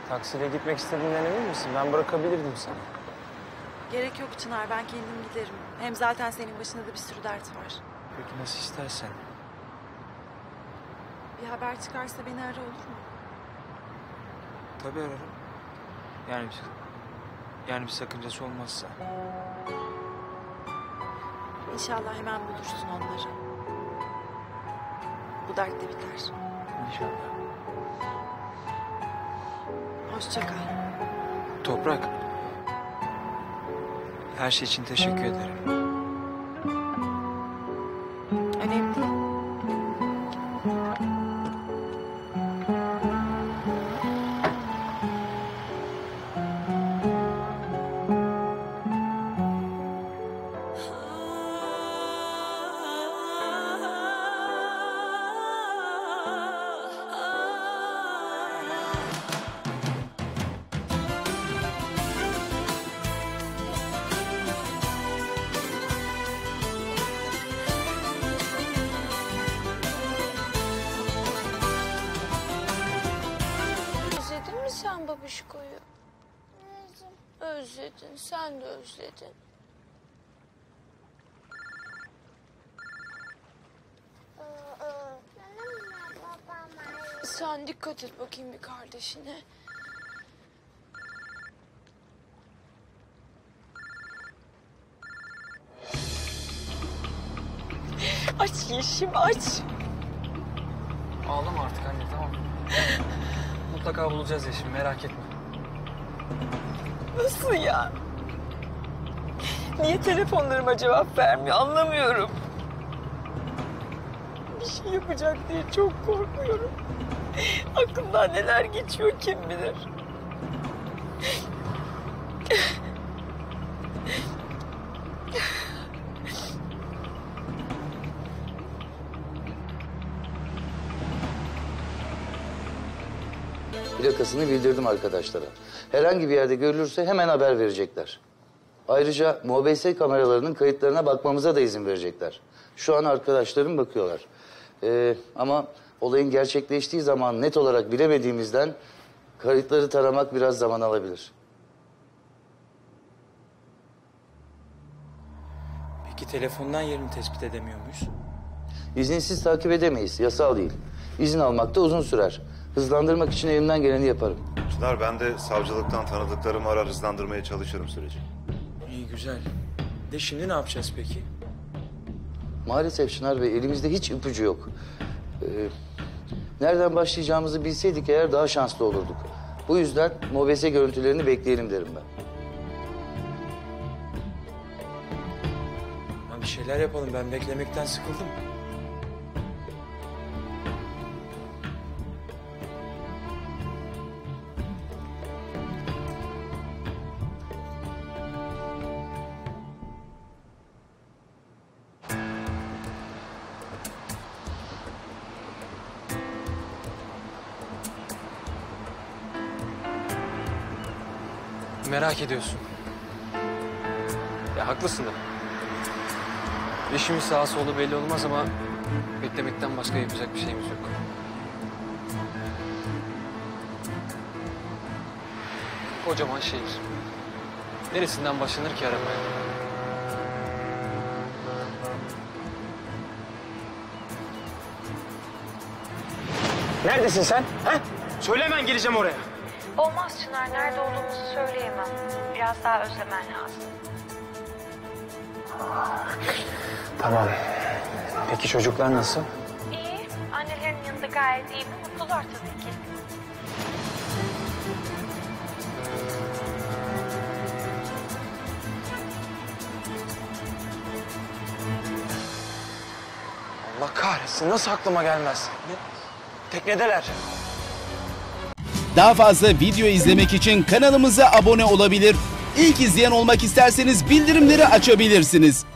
Taksiyle gitmek istediğinden emin misin? Ben bırakabilirdim seni. Gerek yok Çınar, ben kendim giderim. Hem zaten senin başında da bir sürü dert var. Peki nasıl istersen. Bir haber çıkarsa beni ara, olur mu? Tabii ararım. Yani bir sakıncası olmazsa. İnşallah hemen bulursun onları. Bu dert de biter. İnşallah. Hoşça kal. Toprak. Her şey için teşekkür ederim. Önemli değil. Özledin mi sen babişkoyu? Özledin, sen de özledin. Sen dikkat et bakayım bir kardeşine. Aç Yeşim, aç. Ağlama artık anne, tamam. Mutlaka bulacağız Yeşim, merak etme. Nasıl ya? Niye telefonlarıma cevap vermiyor anlamıyorum. Bir şey yapacak diye çok korkuyorum. Aklımdan neler geçiyor kim bilir. Plakasını bildirdim arkadaşlara. Herhangi bir yerde görülürse hemen haber verecekler. Ayrıca MOBS kameralarının kayıtlarına bakmamıza da izin verecekler. Şu an arkadaşlarım bakıyorlar. Ama olayın gerçekleştiği zaman net olarak bilemediğimizden kayıtları taramak biraz zaman alabilir. Peki telefondan yerini tespit edemiyor muyuz? İzinsiz takip edemeyiz, yasal değil. İzin almak da uzun sürer. Hızlandırmak için elimden geleni yaparım. Çınar, ben de savcılıktan tanıdıklarımı arar, hızlandırmaya çalışırım süreci. İyi, güzel. De şimdi ne yapacağız peki? Maalesef Çınar Bey, elimizde hiç ipucu yok. Nereden başlayacağımızı bilseydik eğer daha şanslı olurduk. Bu yüzden MOBS görüntülerini bekleyelim derim ben. Ya bir şeyler yapalım, ben beklemekten sıkıldım. Merak ediyorsun. Ya haklısın da. İşimiz sağa solu belli olmaz ama beklemekten başka yapacak bir şeyimiz yok. Kocaman şehir. Neresinden başlanır ki aramaya? Neredesin sen? Ha? Söyle, hemen geleceğim oraya. Olmaz Çınar, nerede olduğumuzu söyleyemem. Biraz daha özlemen lazım. Tamam. Peki çocuklar nasıl? İyi, annelerinin yanında gayet iyi ve mutlular tabii ki. Allah kahretsin, nasıl aklıma gelmez? Teknedeler. Daha fazla video izlemek için kanalımıza abone olabilir. İlk izleyen olmak isterseniz bildirimleri açabilirsiniz.